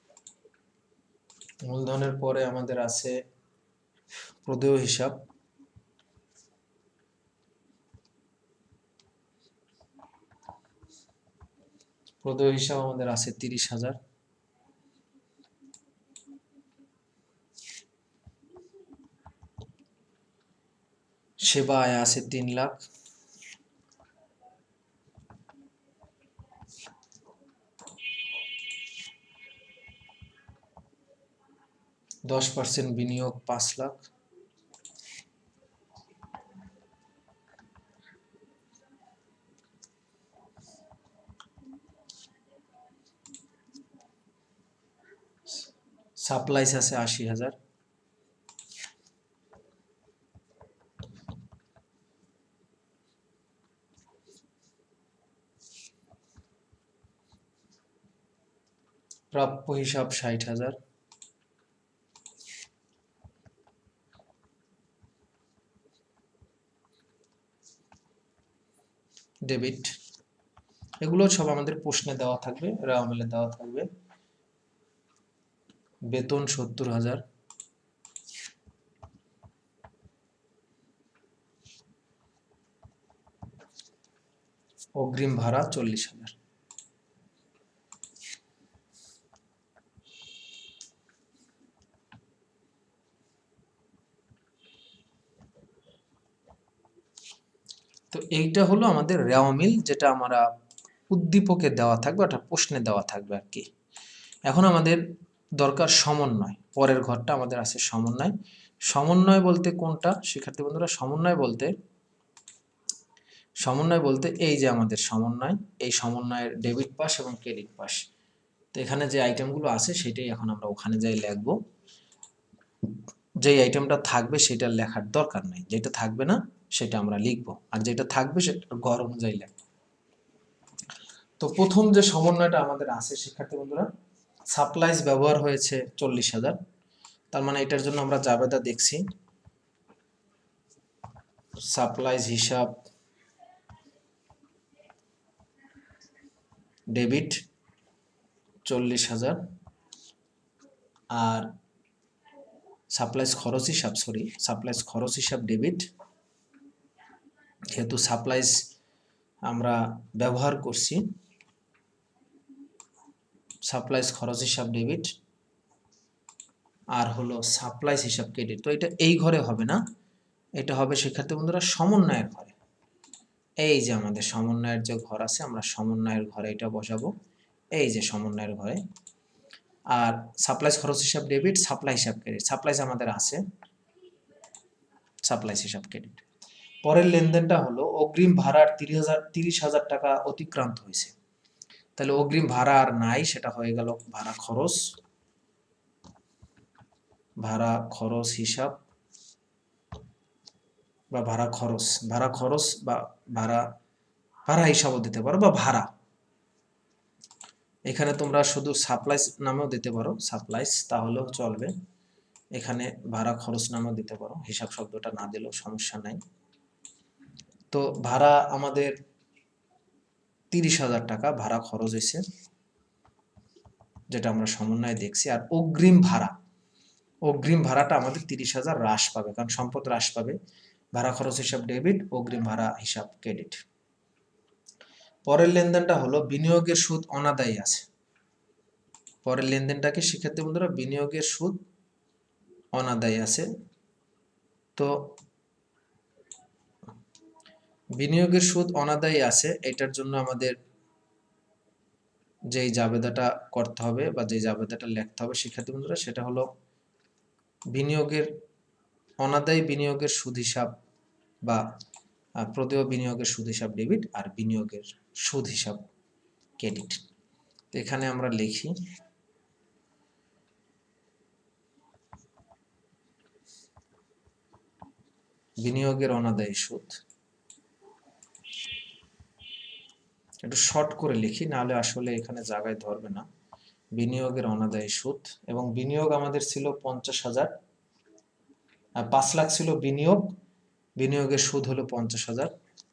Speaker 1: মূলধনের পরে আমাদের আছে প্রদেয় হিসাব, প্রদেয় হিসাব আমাদের আছে তিরিশ হাজার। সেবা আয় আছে তিন লাখ। দশ পার্সেন্ট বিনিয়োগ পাঁচ লাখ। সাপ্লাইস আছে আশি হাজার। প্রাপ্য হিসাব ষাট হাজার। ডেবিট, এগুলো সব আমাদের প্রশ্নে দেওয়া থাকবে, রাওমেলে দেওয়া থাকবে। বেতন সত্তর হাজার। অগ্রিম ভাড়া চল্লিশ হাজার। তো এইটা হলো আমাদের রেওয়ামিল, যেটা আমরা উদ্দীপকে দেওয়া থাকবে, ওটা প্রশ্নে দেওয়া থাকবে আর কি। এখন আমাদের দরকার সমন্বয়। পরের ঘরটা আমাদের আছে সমন্বয়। সমন্বয় বলতে কোনটা শিক্ষার্থী বন্ধুরা? সমন্বয় বলতে সমন্বয় বলতে এই যে আমাদের সমন্বয়, এই সমন্বয়ের ডেবিট পাশ এবং ক্রেডিট পাশ। তো এখানে যে আইটেমগুলো আছে সেটাই এখন আমরা ওখানে যাই লিখব। যেই আইটেমটা থাকবে সেটা লেখার দরকার নাই, যেটা থাকবে না সেটা আমরা লিখব, আর যেটা থাকবে সেটা ঘর অনুযায়ী লিখব। তো প্রথম যে সমন্বয়টা আমাদের আছে শিক্ষার্থী বন্ধুরা, সাপ্লাইজ ব্যবহার হয়েছে চল্লিশ হাজার। তার মানে এটার জন্য আমরা জাবেদা দেখছি, সাপ্লাইজ হিসাব ডেবিট চল্লিশ হাজার, আর সাপ্লাইজ খরচ হিসাব সরি সাপ্লাইজ খরচ হিসাব ডেবিট। যেহেতু সাপ্লাইজ আমরা ব্যবহার করছি, সাপ্লাইজ খরচ হিসাব ডেবিট, আর হলো সাপ্লাইজ হিসাব ক্রেডিট। তো এটা এই ঘরে হবে না, এটা হবে শিক্ষার্থী বন্ধুরা সমন্বয়ের ঘরে। এই যে আমাদের সমন্বয়ের যে ঘর আছে, আমরা সমন্বয়ের ঘরে এটা বসাবো, এই যে সমন্বয়ের ঘরে। আর সাপ্লাইজ খরচ হিসাব ডেবিট, সাপ্লাই হিসাব ক্রেডিট। সাপ্লাইজ আমাদের আছে, সাপ্লাইজ হিসাব ক্রেডিট। পরের লেনদেনটা হলো অগ্রিম ভাড়ার তিরিশ হাজার তিরিশ হাজার টাকা অতিক্রান্ত হয়েছে। তাহলে অগ্রিম ভাড়া আর নাই, সেটা হয়ে গেল ভাড়া খরচ, ভাড়া খরচ হিসাব বা ভাড়া খরচ, ভাড়া খরচ বা ভাড়া ভাড়া হিসাবও দিতে পারো, বা ভাড়া। এখানে তোমরা শুধু সাপ্লাইজ নামেও দিতে পারো, সাপ্লাইজ, তাহলেও চলবে। এখানে ভাড়া খরচ নামেও দিতে পারো, হিসাব শব্দটা না দিলেও সমস্যা নাই। তো ভাড়া আমাদের তিরিশ হাজার টাকা ভাড়া খরচ হয়েছে, যেটা আমরা সমন্বয়ে দেখছি। আর অগ্রিম ভাড়া, অগ্রিম ভাড়াটা আমাদের তিরিশ হাজার হ্রাস পাবে, কারণ সম্পদ হ্রাস পাবে। ভাড়া খরচ হিসাব ডেবিট, অগ্রিম ভাড়া হিসাব ক্রেডিট। পরের লেনদেনটা হলো বিনিয়োগের সুদ অনাদায়ী আছে। পরের লেনদেনটাকে শিক্ষার্থী বন্ধুরা বিনিয়োগের সুদ অনাদায়ী আছে। তো বিনিয়োগের সুদ অনাদায়ী আছে, এটার জন্য আমাদের যেই জাবেদাটা করতে হবে বা যেই জাবেদাটা লিখতে হবে শিক্ষার্থী বন্ধুরা, সেটা হলো বিনিয়োগের অনাদায়ী বিনিয়োগের সুদ হিসাব বা প্রদেয় বিনিয়োগের সুদ হিসাব ডেবিট আর বিনিয়োগের সুদ হিসাব ক্রেডিট। তো এখানে আমরা লিখি বিনিয়োগের অনাদায়ী সুদ, একটু শর্ট করে লিখি নাহলে আসলে এখানে জায়গায় ধরবে না। বিনিয়োগের অনাদায়ী সুদ, এবং বিনিয়োগ আমাদের ছিল পঞ্চাশ হাজার, আর পাঁচ লাখ ছিল বিনিয়োগ, বিনিয়োগের সুদ হলো পঞ্চাশ হাজার।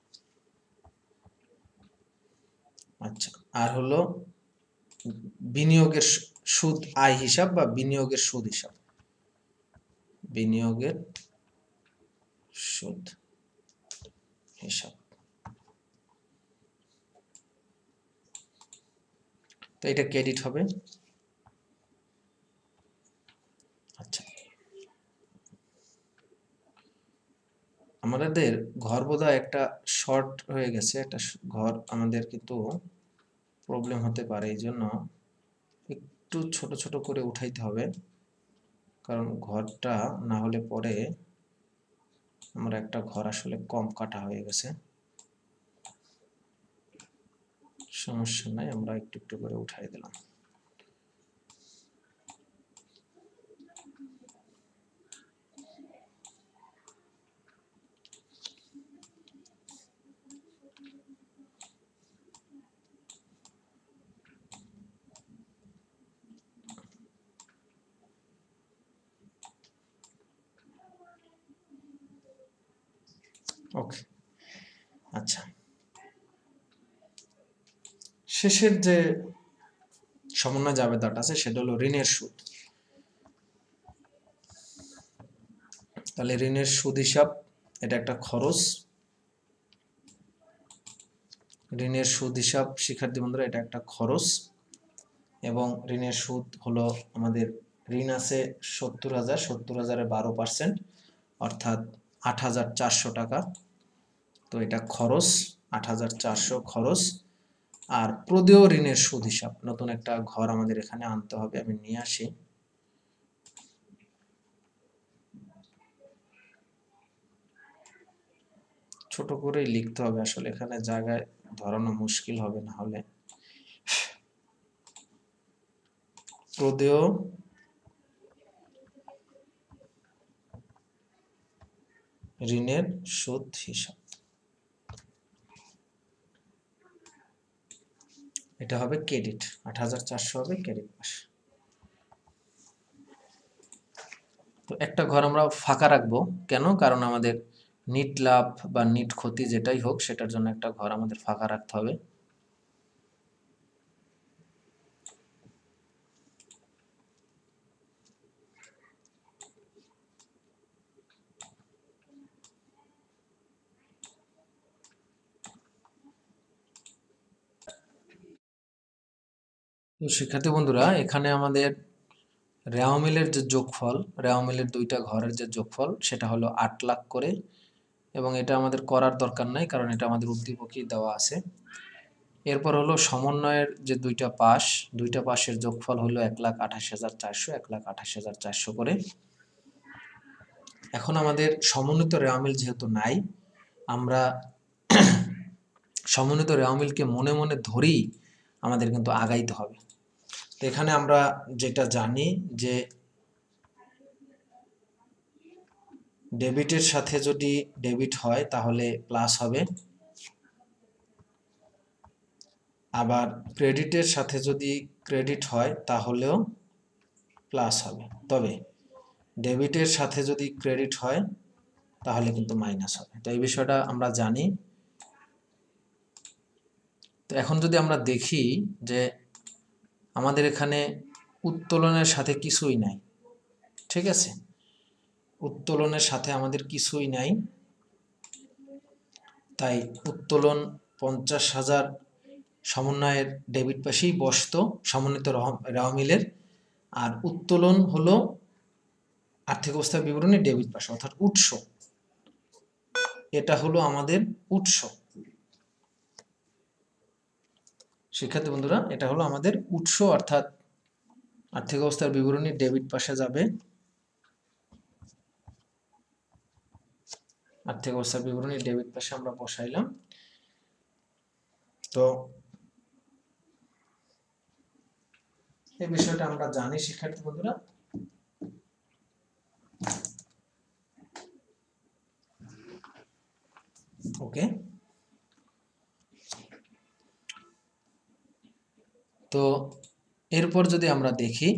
Speaker 1: আচ্ছা, আর হলো বিনিয়োগের সুদ আয় হিসাব বা বিনিয়োগের সুদ হিসাব, বিনিয়োগের সুদ হিসাব। তো এটা ক্রেডিট হবে। আচ্ছা, আমাদের ঘর বোধহয় একটা শর্ট হয়ে গেছে, একটা ঘর আমাদের কিন্তু প্রবলেম হতে পারে, এই জন্য একটু ছোট ছোট করে উঠাইতে হবে, কারণ ঘরটা না হলে পরে আমার একটা ঘর আসলে কম কাটা হয়ে গেছে। সমস্যা নাই, আমরা একটু একটু করে উঠাই দিলাম। ওকে, আচ্ছা, শেষের যে সমন্বয় জাবেদাটা আছে সেটা হলো ঋণের সুদ। তাহলে ঋণের সুদ হিসাব, এটা একটা খরচ। ঋণের সুদ হিসাব শিক্ষার্থী বন্ধুরা এটা একটা খরচ, এবং ঋণের সুদ হলো আমাদের ঋণ আছে সত্তর হাজার, সত্তর হাজারের বারো পার্সেন্ট অর্থাৎ আট হাজার চারশো টাকা। তো এটা খরচ, আট হাজার চারশো খরচ। আর প্রদেয় ঋণের সুদ হিসাব, নতুন একটা ঘর আমাদের এখানে আনতে হবে, আমি নিয়ে আসি। ছোট করেই লিখতে হবে, আসলে এখানে জায়গায় ধরানো মুশকিল হবে না হলে। প্রদেয় ঋণের সুদ হিসাব, এটা হবে ক্রেডিট, আট হাজার চারশো হবে ক্রেডিট পাশ। তো একটা ঘর আমরা ফাঁকা রাখবো, কেন? কারণ আমাদের নিট লাভ বা নিট ক্ষতি যেটাই হোক সেটার জন্য একটা ঘর আমাদের ফাঁকা রাখতে হবে। তো শিক্ষার্থী বন্ধুরা, এখানে আমাদের রেওয়া মিলের যে যোগফল, রেওয়া মিলের দুইটা ঘরের যে যোগফল সেটা হলো আট লাখ করে, এবং এটা আমাদের করার দরকার নাই কারণ এটা আমাদের উদ্দীপকেই দেওয়া আছে। এরপর হলো সমন্বয়ের যে দুইটা পাশ, দুইটা পাশের যোগফল হলো এক লাখ আঠাশ হাজার চারশো, এক লাখ আঠাশ হাজার চারশো করে। এখন আমাদের সমন্বিত রেওয়া মিল যেহেতু নাই, আমরা সমন্বিত রেওয়া মিলকে মনে মনে ধরেই আমাদের কিন্তু আগাইতে হবে। তো এখানে আমরা যেটা জানি যে ডেবিটের সাথে যদি ডেবিট হয় তাহলে প্লাস হবে, আবার ক্রেডিটের সাথে যদি ক্রেডিট হয় তাহলেও প্লাস হবে, তবে ডেবিটের সাথে যদি ক্রেডিট হয় তাহলে কিন্তু মাইনাস হবে। তো এই বিষয়টা আমরা জানি। তো এখন যদি আমরা দেখি যে আমাদের এখানে উত্তোলনের সাথে কিছুই নাই, ঠিক আছে, উত্তোলনের সাথে আমাদের কিছুই নাই, তাই উত্তোলন পঞ্চাশ হাজার সমন্বয়ের ডেবিট পাশেই বসতো সমন্বিত রেওয়া মিলের, আর উত্তোলন হলো আর্থিক অবস্থার বিবরণী ডেবিট পাশে, অর্থাৎ উৎস, এটা হলো আমাদের উৎস। শিক্ষার্থী বন্ধুরা, এটা হলো আমাদের উৎস, অর্থাৎ আর্থিক অবস্থার বিবরণী ডেবিট পাশে যাবে, আর্থিক অবস্থার বিবরণী ডেবিট পাশে আমরা বসাইলাম। তো এই বিষয়টা আমরা জানি শিক্ষার্থী বন্ধুরা। ওকে, তো এরপর যদি আমরা দেখি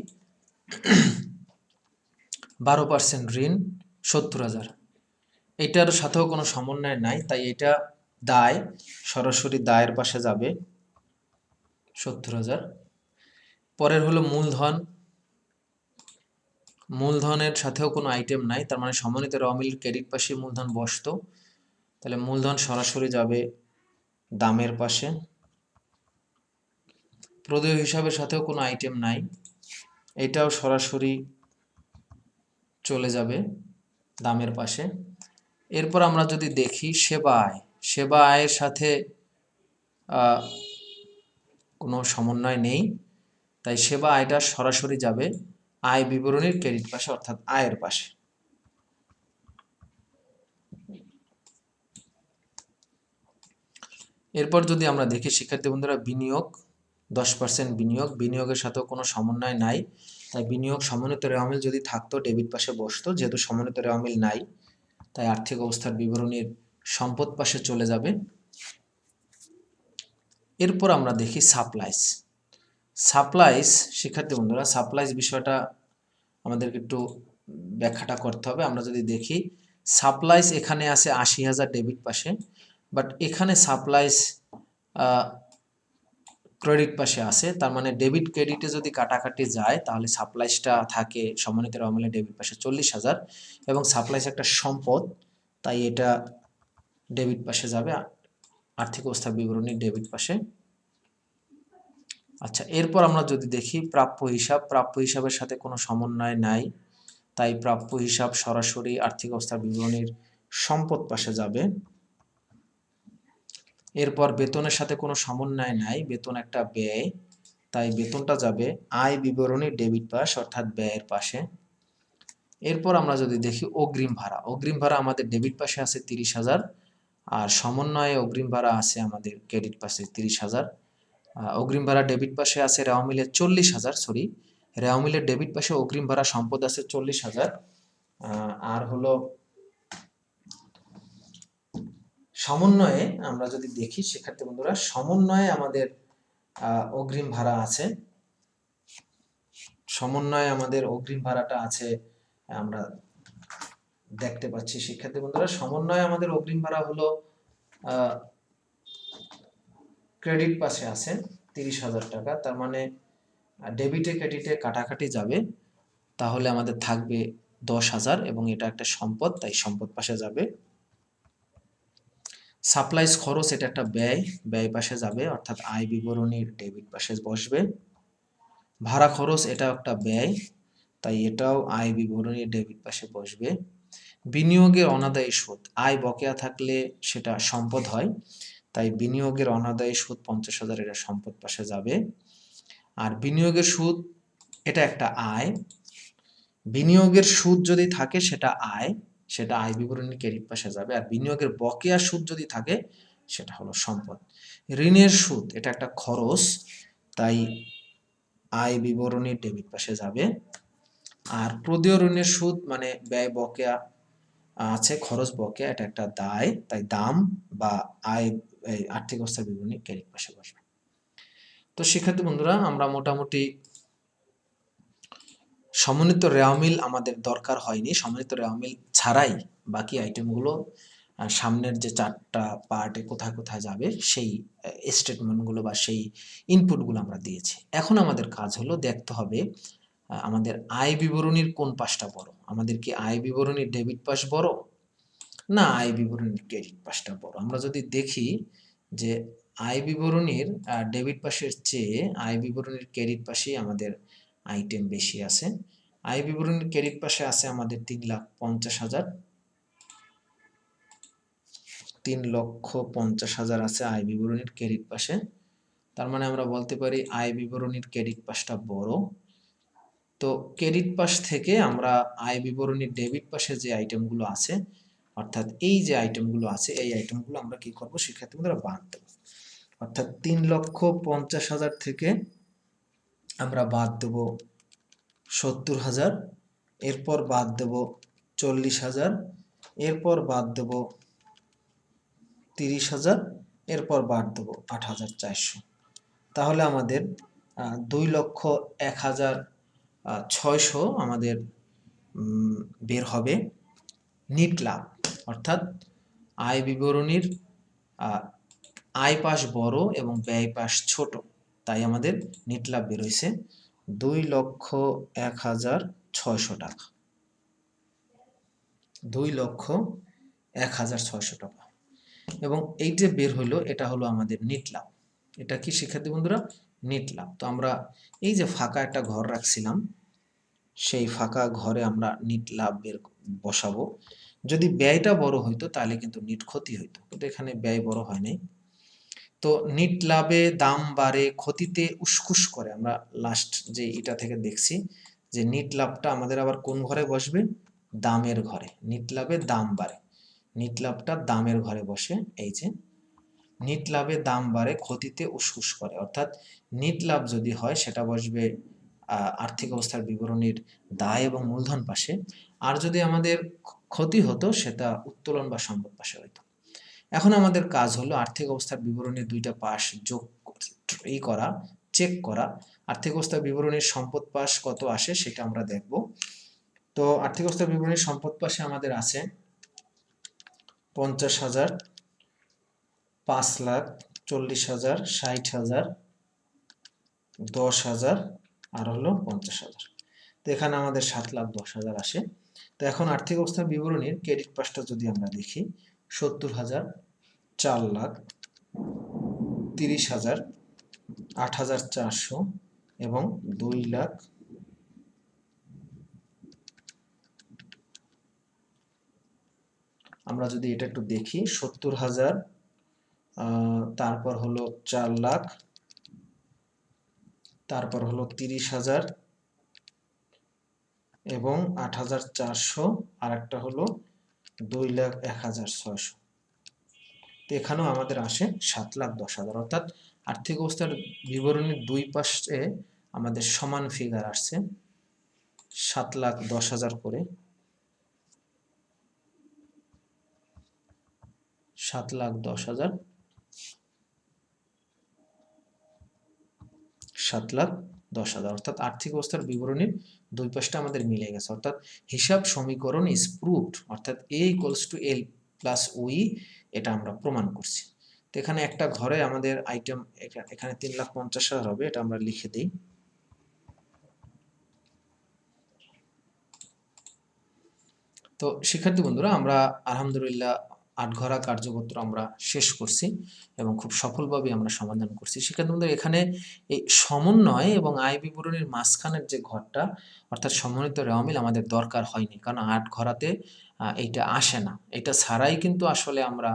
Speaker 1: বারো পার্সেন্ট ঋণ সত্তর হাজার, এটার সাথেও কোনো সমন্বয় নাই, তাই এটা দায়, সরাসরি দায়ের পাশে যাবে সত্তর হাজার। পরের হলো মূলধন, মূলধনের সাথেও কোনো আইটেম নাই, তার মানে সমন্বিত রমিল ক্রেডিট পাশে মূলধন বসতো, তাহলে মূলধন সরাসরি যাবে দামের পাশে। প্রদেয় হিসাবের সাথেও কোনো আইটেম নাই, এটাও সরাসরি চলে যাবে দামের পাশে। এরপর আমরা যদি দেখি সেবা আয়, সেবা আয়ের সাথে কোনো সমন্বয় নেই, তাই সেবা আয়টা সরাসরি যাবে আয় বিবরণীর ক্রেডিট পাশে অর্থাৎ আয়ের পাশে। এরপর যদি আমরা দেখি শিক্ষার্থী বন্ধুরা বিনিয়োগ, দশ পার্সেন্ট বিনিয়োগ, বিনিয়োগের সাথেও কোনো সমন্বয় নাই, তাই বিনিয়োগ সমন্বিত রেওয়ামিল যদি থাকতো ডেবিট পাশে বসতো, যেহেতু সমন্বিত রেওয়ামিল নাই তাই আর্থিক অবস্থার বিবরণীর সম্পদ পাশে চলে যাবে। এরপর আমরা দেখি সাপ্লাইস, সাপ্লাইস শিক্ষার্থী বন্ধুরা সাপ্লাইস বিষয়টা আমাদেরকে একটু ব্যাখ্যাটা করতে হবে। আমরা যদি দেখি সাপ্লাইস এখানে আছে আশি হাজার ডেবিট পাশে, বাট এখানে সাপ্লাইস ক্রেডিট পাশে আছে, তার মানে ডেবিট ক্রেডিটে যদি কাটাকাটি যায় তাহলে সাপ্লাইসটা থাকে সমন্বিত রমিলে ডেবিট পাশে চল্লিশ হাজার, এবং সাপ্লাইস একটা সম্পদ তাই এটা ডেবিট পাশে যাবে আর্থিক অবস্থার বিবরণী ডেবিট পাশে। আচ্ছা, এরপর আমরা যদি দেখি প্রাপ্য হিসাব, প্রাপ্য হিসাবের সাথে কোনো সমন্বয় নাই, তাই প্রাপ্য হিসাব সরাসরি আর্থিক অবস্থার বিবরণীর সম্পদ পাশে যাবে। এরপর বেতনের সাথে কোনো সমন্বয় নাই, বেতন একটা ব্যয়, তাই বেতনটা যাবে আয় বিবরণীর ডেবিট পাশ অর্থাৎ ব্যয়ের পাশে। এরপর আমরা যদি দেখি অগ্রিম ভাড়া, অগ্রিম ভাড়া আমাদের ডেবিট পাশে আছে তিরিশ হাজার, আর সমন্বয়ে অগ্রিম ভাড়া আছে আমাদের ক্রেডিট পাশে তিরিশ হাজার। অগ্রিম ভাড়া ডেবিট পাশে আছে রেওয়ামিলের চল্লিশ হাজার, সরি রেওয়ামিলের ডেবিট পাশে অগ্রিম ভাড়া সম্পদ আছে চল্লিশ হাজার। আর হলো সমন্বয়ে আমরা যদি দেখি শিক্ষার্থী বন্ধুরা, সমন্বয়ে আমাদের অগ্রিম ভাড়া আছে, সমন্বয়ে আমাদের অগ্রিম ভাড়াটা আছে আমরা দেখতে পাচ্ছি শিক্ষার্থী বন্ধুরা। সমন্বয়ে আমাদের অগ্রিম ভাড়া হলো ক্রেডিট পাশে আছে তিরিশ হাজার টাকা, তার মানে ডেবিটে ক্রেডিটে কাটাকাটি যাবে, তাহলে আমাদের থাকবে দশ হাজার এবং এটা একটা সম্পদ তাই সম্পদ পাশে যাবে। সাপ্লাইস খরচ এটা একটা ব্যয়, ব্যয় পাশে যাবে অর্থাৎ আয় বিবরণীর ডেবিট পাশে বসবে। ভাড়া খরচ এটা একটা ব্যয়, তাই এটাও আয় বিবরণীর ডেবিট পাশে বসবে। বিনিয়োগের অনাদায়ী সুদ, আয় বকেয়া থাকলে সেটা সম্পদ হয়, তাই বিনিয়োগের অনাদায়ী সুদ পঞ্চাশ হাজার এটা সম্পদ পাশে যাবে। আর বিনিয়োগের সুদ এটা একটা আয়, বিনিয়োগের সুদ যদি থাকে সেটা আয়, সেটা আয় বিবরণী ক্রেডিট পাশে যাবে। আর বিনিয়োগের বকেয়া সুদ যদি থাকে সেটা হলো সম্পদ। ঋণের সুদ এটা একটা খরচ, তাই আয় বিবরণী ডেবিট পাশে যাবে। আর প্রদেয় ঋণের সুদ মানে ব্যয় বকেয়া আছে, খরচ বকেয়া এটা একটা দায়, তাই দাম বা আয় আর্থিক অবস্থার বিবরণী ক্রেডিট পাশে বসবে। তো শিক্ষার্থী বন্ধুরা আমরা মোটামুটি সমন্বিত রেওয়ামিল আমাদের দরকার হয়নি, সমন্বিত রেওয়ামিল ছাড়াই বাকি আইটেমগুলো সামনের যে চারটা পার্টে কোথায় কোথায় যাবে সেই স্টেটমেন্টগুলো বা সেই ইনপুটগুলো আমরা দিয়েছি। এখন আমাদের কাজ হলো দেখতে হবে আমাদের আয় বিবরণীর কোন পাশটা বড়, আমাদের কি আয় বিবরণীর ডেবিট পাশ বড় না আয় বিবরণীর ক্রেডিট পাশটা বড়। আমরা যদি দেখি যে আয় বিবরণীর ডেবিট পাশের চেয়ে আয় বিবরণীর ক্রেডিট পাশেই আমাদের আইটেম বেশি আছে। আয় বিবরণীর ক্রেডিট পাশে আছে আমাদের তিন লাখ পঞ্চাশ হাজার, তিন লক্ষ পঞ্চাশ হাজার আছে আয় বিবরণীর ক্রেডিট পাশে, তার মানে আমরা বলতে পারি আয় বিবরণীর ক্রেডিট পাশটা বড়। তো ক্রেডিট পাশ থেকে আমরা আয় বিবরণীর ডেবিট পাশে যে আইটেমগুলো আছে অর্থাৎ এই যে আইটেমগুলো আছে এই আইটেমগুলো আমরা কি করব শিক্ষার্থী বন্ধুরা বাদ দেব। অর্থাৎ তিন লক্ষ পঞ্চাশ হাজার থেকে আমরা বাদ দেব সত্তর হাজার, এরপর বাদ দেব চল্লিশ হাজার, এরপর বাদ দেব তিরিশ হাজার, এরপর বাদ দেব আট হাজার চারশো। তাহলে আমাদের দুই লক্ষ এক হাজার ছয়শো আমাদের বের হবে নিট লাভ। অর্থাৎ আয় বিবরণীর আয় পাশ বড় এবং ব্যয় পাশ ছোট, তাই আমাদের নিট লাভ বের হয়েছে দুই লক্ষ এক হাজার ছয়শো টাকা। দুই লক্ষ এক হাজার ছয়শো টাকা এবং এই যে বের হইলো এটা হলো আমাদের নিট লাভ। এটা কি শিক্ষার্থী বন্ধুরা? নিট লাভ। তো আমরা এই যে ফাঁকা একটা ঘর রাখছিলাম সেই ফাঁকা ঘরে আমরা নিট লাভ বের বসাবো। যদি ব্যয়টা বড় হইতো তাহলে কিন্তু নিট ক্ষতি হইতো, কিন্তু এখানে ব্যয় বড় হয় নাই। তো নিট লাভে দাম বাড়ে ক্ষতিতে উসকুস করে, আমরা লাস্ট যে এটা থেকে দেখছি যে নিট লাভটা আমাদের আবার কোন ঘরে বসবে? দামের ঘরে। নিট লাভে দাম বাড়ে, নিট লাভটা দামের ঘরে বসে। এই যে নিট লাভে দাম বাড়ে ক্ষতিতে উসকুস করে, অর্থাৎ নিট লাভ যদি হয় সেটা বসবে আর্থিক অবস্থার বিবরণীর দায় এবং মূলধন পাশে, আর যদি আমাদের ক্ষতি হতো সেটা উত্তোলন বা সম্পদ পাশে হইতো। এখন আমাদের কাজ হলো আর্থিক অবস্থার বিবরণীর দুইটা পাশ যোগ এই করা, চেক করা। আর্থিক অবস্থার বিবরণীর সম্পদ পাশ কত আসে সেটা আমরা দেখব। তো আর্থিক অবস্থার বিবরণীর সম্পদ পাশে আমাদের আছে পঞ্চাশ হাজার, পাঁচ লাখ, চল্লিশ হাজার, ষাট হাজার, দশ হাজার আর হলো পঞ্চাশ হাজার। তো এখানে আমাদের সাত লাখ দশ হাজার আসে। তো এখন আর্থিক অবস্থার বিবরণীর ক্রেডিট পাশটা যদি আমরা দেখি সত্তর হাজার, চার লাখ, তিরিশ হাজার, আট হাজার চারশো এবং দুই লাখ আমরা যদি এটা একটু দেখি সত্তর হাজার, তারপর হলো চার লাখ, তারপর হলো তিরিশ হাজার এবং আট হাজার চারশো আর একটা হলো দুই লাখ এক হাজার ছয়শো। তো এখানেও আমাদের আসে সাত লাখ দশ হাজার। অর্থাৎ আর্থিক অবস্থার বিবরণীর দুই পাশে আমাদের সমান ফিগার আসছে সাত লাখ দশ হাজার করে, সাত লাখ দশ হাজার, সাত লাখ দশ হাজার। অর্থাৎ আর্থিক অবস্থার বিবরণীর দুই পাশটা আমাদের মিলে গেছে। অর্থাৎ হিসাব সমীকরণ ইজ প্রুভড, অর্থাৎ A equals to L plus O E, এটা আমরা প্রমাণ করছি। তো এখানে একটা ঘরে আমাদের আইটেম এখানে তিন লাখ পঞ্চাশ হাজার হবে, এটা আমরা লিখে দিই। তো শিক্ষার্থী বন্ধুরা আমরা আলহামদুলিল্লাহ আট ঘরা কার্যপত্র আমরা শেষ করছি এবং খুব সফলভাবে আমরা সমাধান করছি। শিক্ষার্থী বন্ধুরা এখানে এই সমন্বয় এবং আয় বিবরণীর মাঝখানের যে ঘরটা অর্থাৎ সমন্বিত রেওয়ামিল আমাদের দরকার হয়নি, কারণ আট ঘরাতে এইটা আসে না। এটা ছাড়াই কিন্তু আসলে আমরা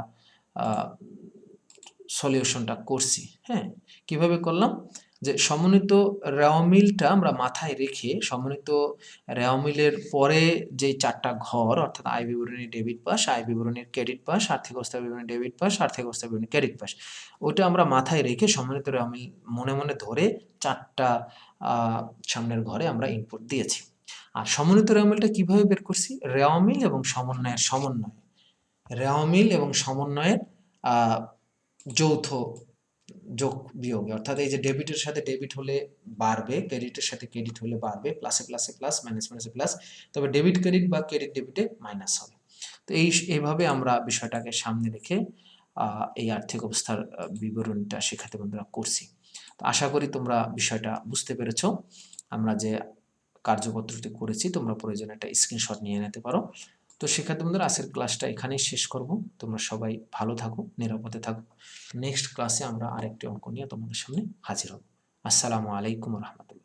Speaker 1: সলিউশনটা করছি। হ্যাঁ, কিভাবে করলাম? যে সমন্বিত রেওয়ামিলটা আমরা মাথায় রেখে সমন্বিত রেওয়ামিলের পরে যে চারটা ঘর অর্থাৎ আয় বিবরণী ডেবিট পাস, আয় বিবরণীর ক্রেডিট পাস, আর্থিক অবস্থা বিবরণী ডেবিট পাস, আর্থিক অবস্থা বিবরণী ক্রেডিট পাস, ওইটা আমরা মাথায় রেখে সমন্বিত রেওয়ামিল মনে মনে ধরে চারটা সামনের ঘরে আমরা ইনপুট দিয়েছি। আর সমন্বিত রেওয়ামিলটা কিভাবে বের করছি? রেওয়ামিল এবং সমন্বয়ের সমন্বয়, রেওয়ামিল এবং সমন্বয়ের আহ যৌথ যোগ বিয়োগে, অর্থাৎ এই যে ডেবিটের সাথে ডেবিট হলে বাড়বে, ক্রেডিটের সাথে ক্রেডিট হলে বাড়বে, প্লাসে প্লাসে প্লাস, মাইনাস মাইনাসে প্লাস, তবে ডেবিট ক্রেডিট বা ক্রেডিট ডেবিটে মাইনাস হবে। তো এই এইভাবে আমরা বিষয়টাকে সামনে রেখে এই আর্থিক অবস্থার বিবরণীটা শিক্ষার্থী বন্ধুরা করছি। তো আশা করি তোমরা বিষয়টা বুঝতে পেরেছো। আমরা যে কার্যপত্রটি করেছি তোমরা প্রয়োজনে একটা স্ক্রিনশট নিয়ে নিতে পারো। তো শিক্ষার্থী বন্ধুরা আজকের ক্লাসটা এখানেই শেষ করব। তোমরা সবাই ভালো থাকো, নিরাপদে থাকো। নেক্সট ক্লাসে আমরা আরেকটি অঙ্ক নিয়ে তোমাদের সামনে হাজির হব। আসসালামু আলাইকুম ওয়া রাহমাতুল্লাহ।